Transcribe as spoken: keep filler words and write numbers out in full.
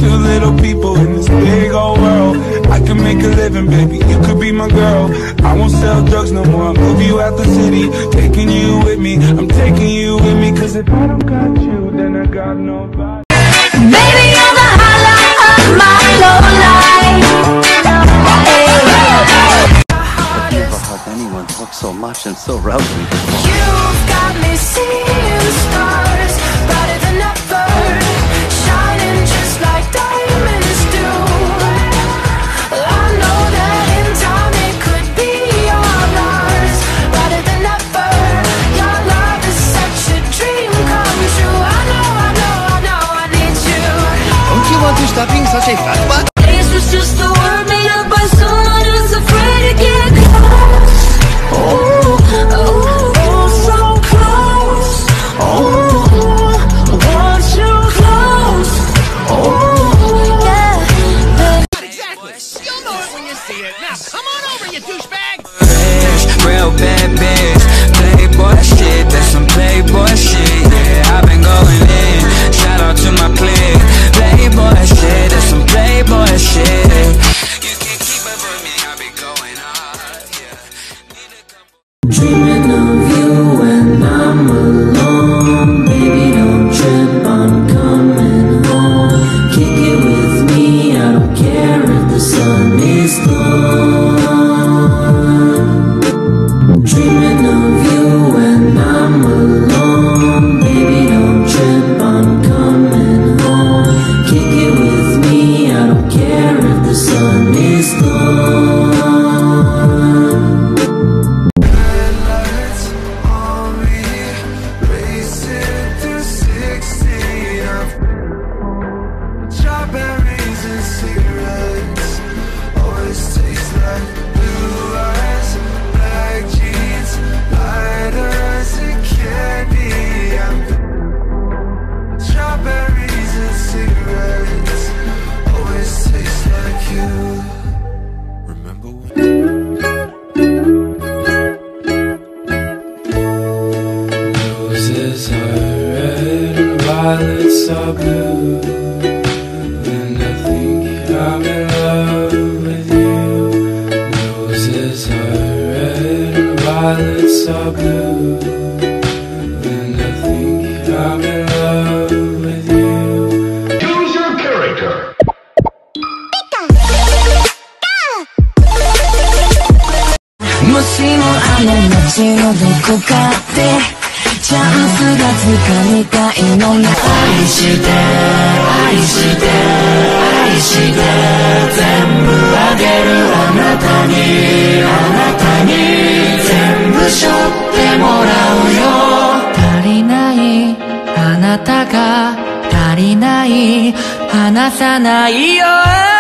two little people in this big old world. I can make a living, baby, you could be my girl. I won't sell drugs no more, I'll move you out the city, taking you with me, I'm taking you with me. Cause if I don't got you, then I got nobody. Baby, you're the highlight of my low life. I've never had anyone talk so much and so loudly before. You've got me seeing stars brighter than ever, shining just like diamonds do. I know that in time it could be all ours, brighter than ever. Your love is such a dream come true. I know, I know, I know I need you. Don't you want to stop being such a fat butt? This was just a word made up by someone who's afraid to get close. Oh, oh, oh, so close. Oh, want you close. Oh, yeah. Exactly. You'll know it when you see it. Now, come on over, you douchebag. Real bad bitch, playboy shit, that's some playboy shit. Yeah, I've been going in. Shout out to my clique. Playboy shit, that's some playboy shit. You can't keep up with me, I'll be going hard. Yeah. Dreaming of you when I'm alone. Baby, don't trip, I'm coming home. Kick it with me, I don't care if the sun is gone. Dreaming of you when I'm alone. Baby, don't trip, I'm coming home. Kick it with me, I don't care if the sun is gone. Strawberries and cigarettes always taste like blue eyes, black jeans, lighters and candy. I'm strawberries and cigarettes always taste like you. Remember when roses are red and violets are blue? I'm in love with you. Roses are red and violets are blue. And I think I'm in love with you. Choose your character. もしもあの街のどこかでチャンスがつかみたいのな愛して愛して愛して全部あげるあなたにあなたに全部背負ってもらうよ足りないあなたが足りない離さないよ